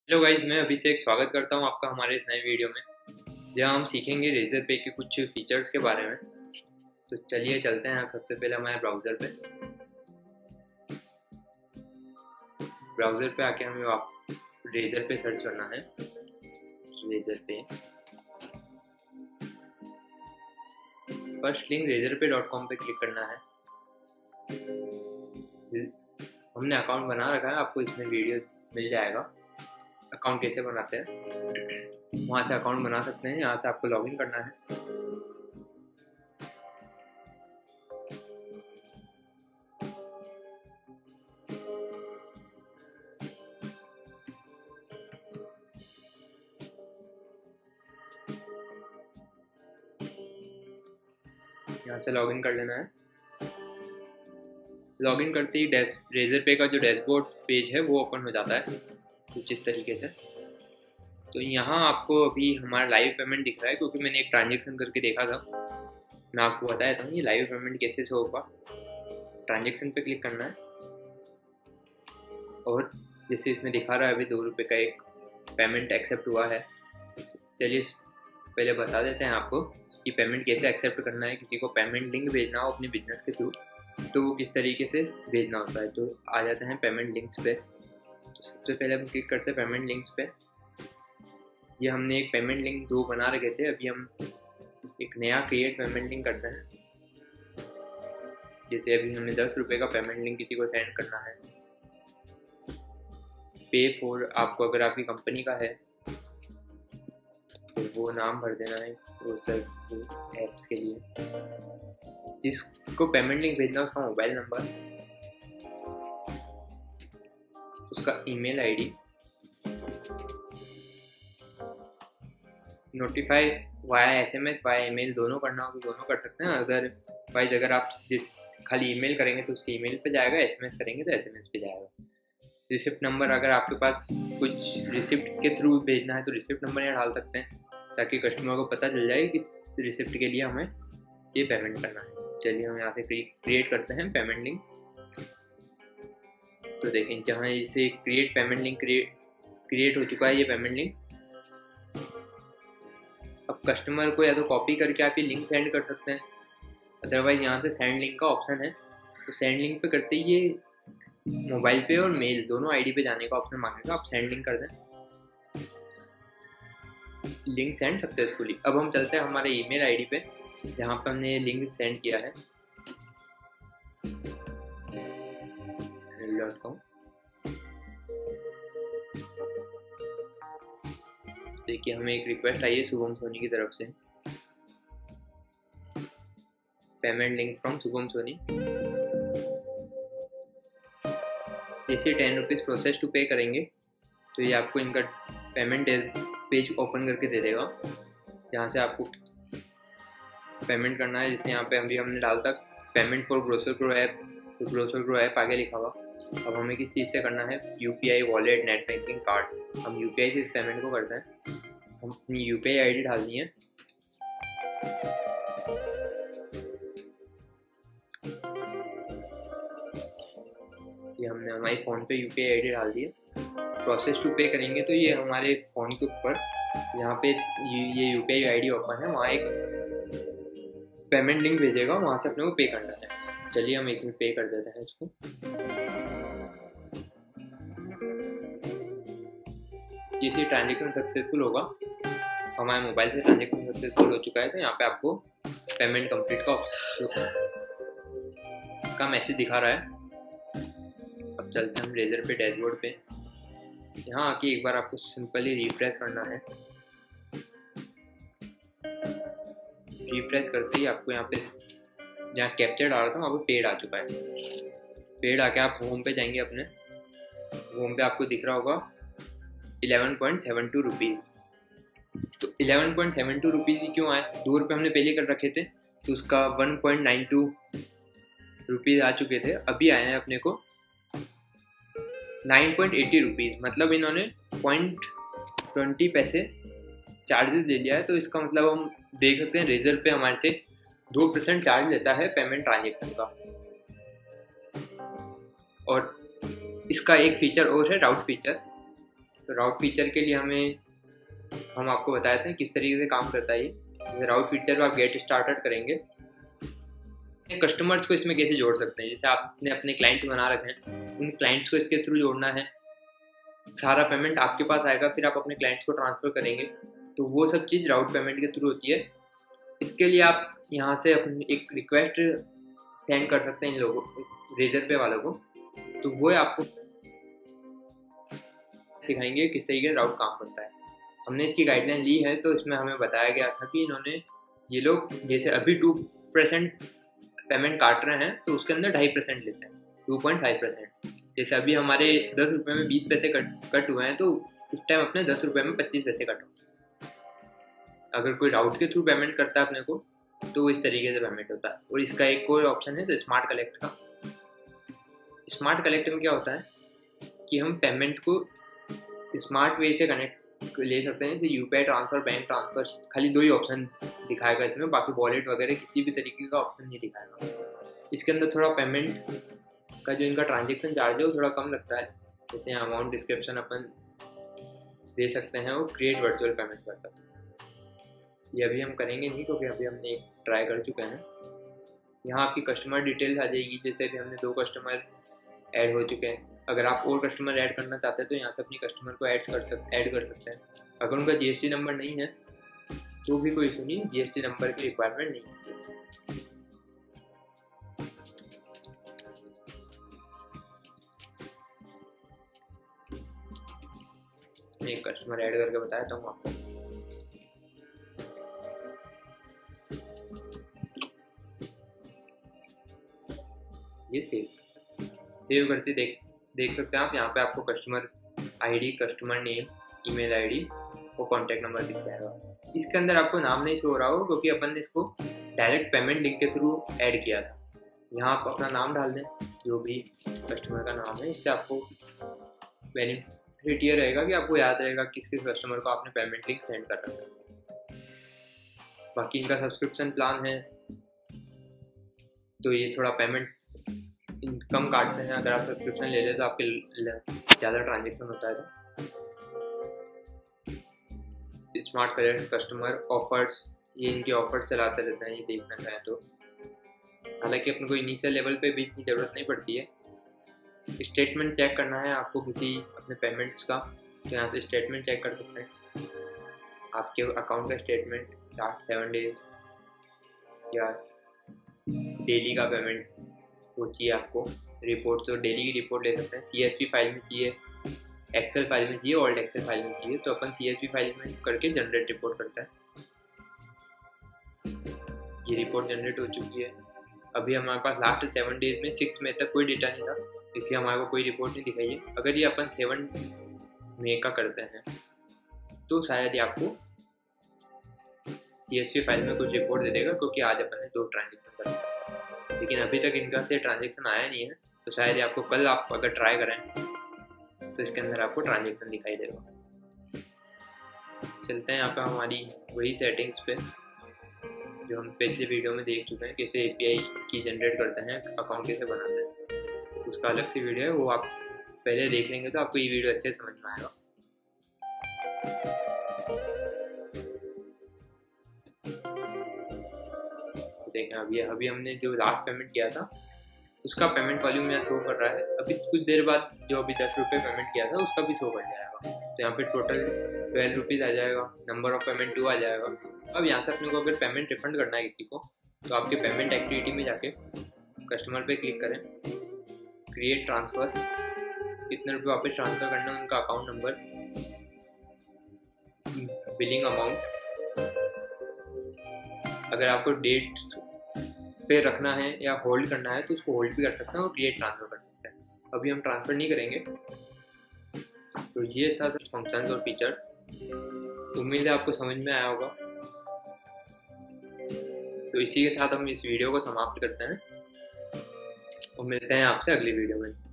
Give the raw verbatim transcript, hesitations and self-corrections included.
Hello guys, मैं अभिषेक स्वागत करता हूं आपका हमारे इस नए वीडियो में जहां हम सीखेंगे रेजर पे के कुछ फीचर्स के बारे में। तो चलिए चलते हैं सबसे पहले हमारे ब्राउज़र पे ब्राउज़र पे आके हमें आप रेजर पे सर्च करना है। Razorpay first link Razorpay dot com पे क्लिक करना है। हमने अकाउंट बना रखा है, आपको इसमें वीडियो मिल जाएगा अकाउंट कैसे बनाते हैं। वहाँ से अकाउंट बना सकते हैं। यहाँ से आपको लॉगिन करना है। यहाँ से लॉगिन कर लेना है। लॉगिन करते ही डैश रेजर पे का जो डैशबोर्ड पेज है वो ओपन हो जाता है कुछ इस तरीके से। तो यहाँ आपको अभी हमारा लाइव पेमेंट दिख रहा है क्योंकि मैंने एक ट्रांजेक्शन करके देखा था। मैं आपको बताया था ये लाइव पेमेंट कैसे से होगा। ट्रांजेक्शन पे क्लिक करना है और जैसे इसमें दिखा रहा है अभी दो रुपये का एक पेमेंट एक्सेप्ट हुआ है। चलिए पहले बता देते हैं आपको कि पेमेंट कैसे एक्सेप्ट करना है। किसी को पेमेंट लिंक भेजना हो अपने बिजनेस के थ्रू तो वो किस तरीके से भेजना होता है। तो आ जाते हैं पेमेंट लिंक्स पे। सबसे पहले हम क्लिक करते हैं पेमेंट लिंक्स पे। ये हमने एक पेमेंट लिंक दो बना रखे थे, अभी हम एक नया क्रिएट पेमेंट लिंक करते हैं। जैसे अभी हमें दस रुपये का पेमेंट लिंक किसी को सेंड करना है। पे फॉर आपको अगर आपकी कंपनी का है तो वो नाम भर देना है वो सब ऐप्स के लिए। जिसको पेमेंट लिंक भेजना उसका मोबाइल नंबर, उसका email ID, notify via SMS via email दोनों करना हो तो दोनों कर सकते हैं। अगर वाइज अगर आप जिस खाली ईमेल करेंगे तो उसके ईमेल पे जाएगा, एसएमएस करेंगे तो एसएमएस पे जाएगा। रिसिप्ट नंबर अगर आपके पास कुछ रिसिप्ट के थ्रू भेजना है तो रिसिप्ट नंबर यहाँ डाल सकते हैं ताकि कस्टमर को पता चल जाए कि किस रिसिप्ट के लिए हमें ये पेमेंट करना है। चलिए हम यहाँ से क्रिएट करते हैं पेमेंट लिंक। तो देखें जहाँ इसे create payment link create create हो चुका है ये पेमेंट लिंक। अब कस्टमर को या तो कॉपी करके आप ये लिंक सेंड कर सकते हैं, अदरवाइज यहाँ से सेंड लिंक का ऑप्शन है। तो सेंड लिंक पे करते ही ये मोबाइल पे और मेल दोनों आईडी पे जाने का ऑप्शन मांगेगा। आप सेंड लिंक कर दें, लिंक सेंड सक्सेसफुली। अब हम चलते हैं हमारे ईमेल आईडी पे जहाँ पर हमने लिंक सेंड किया है डॉट कॉम। देखिए हमें एक रिक्वेस्ट आई है शुभम सोनी की तरफ से, payment link from Shubham Soni. जैसे टेन रुपीज़ प्रोसेस टू पे करेंगे तो ये आपको इनका पेमेंट पेज ओपन करके दे देगा जहाँ से आपको पेमेंट करना है। जैसे यहाँ पे अभी हमने डाल तक payment for grocer grow app, तो ग्रोसर ग्रो ऐप आगे लिखा हुआ। अब हमें किस चीज़ से करना है, UPI wallet net banking card. हम यूपीआई से इस पेमेंट को करते हैं। हम अपनी यूपीआई आईडी डालनी है। ये हमने हमारी फ़ोन पे यूपीआई आईडी डाल दी है। प्रोसेस टू पे करेंगे तो ये हमारे फ़ोन के ऊपर यहाँ पे ये यूपीआई आईडी ओपन है, वहाँ एक पेमेंट लिंक भेजेगा, वहाँ से अपने को पे करना है। चलिए हम एक में पे कर देते हैं इसको। जैसे ट्रांजेक्शन सक्सेसफुल होगा, हमारे मोबाइल से ट्रांजेक्शन सक्सेसफुल हो चुका है तो यहाँ पे आपको पेमेंट कंप्लीट का ऑप्शन का मैसेज दिखा रहा है। अब चलते हैं हम रेजर पे डैशबोर्ड पे। यहाँ आके एक बार आपको सिंपली रिफ्रेश करना है। रिफ्रेश करते ही आपको यहाँ पे जहाँ कैप्चर आ रहा था वहाँ पे पेड आ चुका है। पेड आके आप होम पे जाएंगे, अपने होम पे आपको दिख रहा होगा eleven point seven two rupees. तो eleven point seven two rupees ही क्यों आए, दो रुपये हमने पहले कर रखे थे तो उसका one point nine two rupees आ चुके थे, अभी आए हैं अपने को नाइन पॉइंट एटी रुपीज़। मतलब इन्होंने पॉइंट ट्वेंटी पैसे चार्जेस ले लिया है। तो इसका मतलब हम देख सकते हैं रेजर पे हमारे से दो परसेंट चार्ज लेता है पेमेंट ट्रांजेक्शन का। और इसका एक फीचर और है राउट फीचर। तो राउट फीचर के लिए हमें हम आपको बताए थे किस तरीके से काम करता है ये। जैसे राउट फीचर पर आप गेट स्टार्टेड करेंगे, कस्टमर्स को इसमें कैसे जोड़ सकते हैं। जैसे आपने अपने क्लाइंट्स बना रखे हैं, उन क्लाइंट्स को इसके थ्रू जोड़ना है, सारा पेमेंट आपके पास आएगा, फिर आप अपने क्लाइंट्स को ट्रांसफ़र करेंगे, तो वो सब चीज़ राउट पेमेंट के थ्रू होती है। इसके लिए आप यहाँ से अपनी एक रिक्वेस्ट सेंड कर सकते हैं इन लोगों रेजर पे वालों को, तो वो आपको सिखाएंगे किस तरीके से राउट काम करता है। हमने इसकी गाइडलाइन ली है, तो इसमें हमें बताया गया था कि इन्होंने ये लोग जैसे अभी टू परसेंट पेमेंट काट रहे हैं, तो उसके अंदर ढाई परसेंट लेते हैं, टू पॉइंट फाइव परसेंट। जैसे अभी हमारे दस रुपये में बीस पैसे कट कट हुए हैं, तो उस टाइम अपने दस रुपये में पच्चीस पैसे कट हुए। अगर कोई राउट के थ्रू पेमेंट करता है अपने को, तो वो इस तरीके से पेमेंट होता है। और इसका एक और ऑप्शन है स्मार्ट कलेक्ट का। स्मार्ट कलेक्ट में क्या होता है कि हम पेमेंट को स्मार्ट वे से कनेक्ट ले सकते हैं, जैसे यूपीआई ट्रांसफ़र, बैंक ट्रांसफ़र, खाली दो ही ऑप्शन दिखाएगा इसमें, बाकी वॉलेट वगैरह किसी भी तरीके का ऑप्शन नहीं दिखाएगा। इसके अंदर थोड़ा पेमेंट का जो इनका ट्रांजेक्शन चार्ज है वो थोड़ा कम लगता है। जैसे अमाउंट डिस्क्रिप्शन अपन दे सकते हैं, वो क्रिएट वर्चुअल पेमेंट कर सकते हैं। ये अभी हम करेंगे नहीं, क्योंकि अभी हमने एक ट्राई कर चुके हैं। यहाँ आपकी कस्टमर डिटेल्स आ जाएगी। जैसे अभी हमने दो कस्टमर ऐड हो चुके हैं, अगर आप और कस्टमर ऐड करना चाहते हैं तो यहाँ से अपनी कस्टमर को ऐड कर सकते ऐड कर सकते हैं। अगर उनका जीएसटी नंबर नहीं है तो भी कोई इशू नहीं, जीएसटी नंबर की रिक्वायरमेंट नहीं है। मैं एक कस्टमर ऐड करके बताया हूँ आपको। ये सेव सेव करते देख देख सकते हैं आप। यहाँ पे आपको customer ID, customer name, email ID और कॉन्टैक्ट नंबर दिख जाएगा। इसके अंदर आपको नाम नहीं शो हो रहा हो, क्योंकि अपन ने इसको डायरेक्ट पेमेंट लिंक के थ्रू ऐड किया था। यहाँ आप अपना नाम डाल दें, जो भी कस्टमर का नाम है। इससे आपको बेनिफिट ये रहेगा कि आपको याद रहेगा किस किस कस्टमर को आपने पेमेंट लिंक सेंड कर रखा है। बाकी इनका सब्सक्रिप्शन प्लान है, तो ये थोड़ा पेमेंट कम काटते हैं। अगर आप सब्सक्रिप्शन ले लें तो आपके ज़्यादा ट्रांजेक्शन होता है। तो स्मार्ट कलेक्ट, कस्टमर ऑफर्स, ये इनके ऑफर्स चलाते रहते हैं, ये देखना चाहें तो। हालांकि अपने को इनिशियल लेवल पे भी इतनी ज़रूरत नहीं पड़ती है। स्टेटमेंट चेक करना है आपको किसी अपने पेमेंट्स का, तो यहाँ से स्टेटमेंट चेक कर सकते हैं। आपके अकाउंट का स्टेटमेंट लास्ट सेवन डेज या डेली का पेमेंट वो चाहिए आपको। रिपोर्ट तो डेली की रिपोर्ट ले सकते हैं। सीएसवी फाइल में चाहिए, एक्सेल फाइल में चाहिए, ओल्ड एक्सेल फाइल में चाहिए, तो अपन सीएसवी फाइल में करके जनरेट रिपोर्ट करता है। ये रिपोर्ट जनरेट हो चुकी है। अभी हमारे पास लास्ट सेवन डेज में सिक्स मई तक कोई डेटा नहीं था, इसलिए हमारे को कोई रिपोर्ट नहीं दिखाई है। अगर ये अपन सेवन मई का करते हैं तो शायद ये आपको सीएसवी फाइल में कुछ रिपोर्ट दे देगा, क्योंकि आज अपन ने दो ट्रांजेक्शन करा था। लेकिन अभी तक इनका से ट्रांजेक्शन आया नहीं है, तो शायद आपको कल आप अगर ट्राई करें तो इसके अंदर आपको ट्रांजेक्शन दिखाई देगा। चलते हैं यहाँ पे हमारी वही सेटिंग्स पे जो हम पिछले वीडियो में देख चुके हैं, कैसे एपीआई की जनरेट करते हैं, अकाउंट कैसे बनाते हैं। उसका अलग से वीडियो है, वो आप पहले देख लेंगे तो आपको ये वीडियो अच्छे से समझ में आएगा। देखें अभी अभी हमने जो लास्ट पेमेंट किया था उसका पेमेंट वॉल्यूम यहाँ शो कर रहा है। अभी कुछ देर बाद जो अभी दस रुपये पेमेंट किया था उसका भी शो कर जाएगा। तो यहाँ पे टोटल ट्वेल्व रुपीज़ आ जाएगा, नंबर ऑफ पेमेंट टू आ जाएगा। अब यहाँ से अपने को अगर पेमेंट रिफंड करना है किसी को, तो आपके पेमेंट एक्टिविटी में जाके कस्टमर पे क्लिक करें, क्रिएट ट्रांसफ़र, कितने रुपये वापस ट्रांसफ़र करना है, उनका अकाउंट नंबर, बिलिंग अमाउंट। अगर आपको डेट पे रखना है या होल्ड करना है तो उसको होल्ड भी कर सकते हैं और क्रिएट ट्रांसफ़र कर सकते हैं। अभी हम ट्रांसफ़र नहीं करेंगे। तो ये था सर फंक्शंस और फीचर्स। उम्मीद है आपको समझ में आया होगा। तो इसी के साथ हम इस वीडियो को समाप्त करते हैं और मिलते हैं आपसे अगली वीडियो में।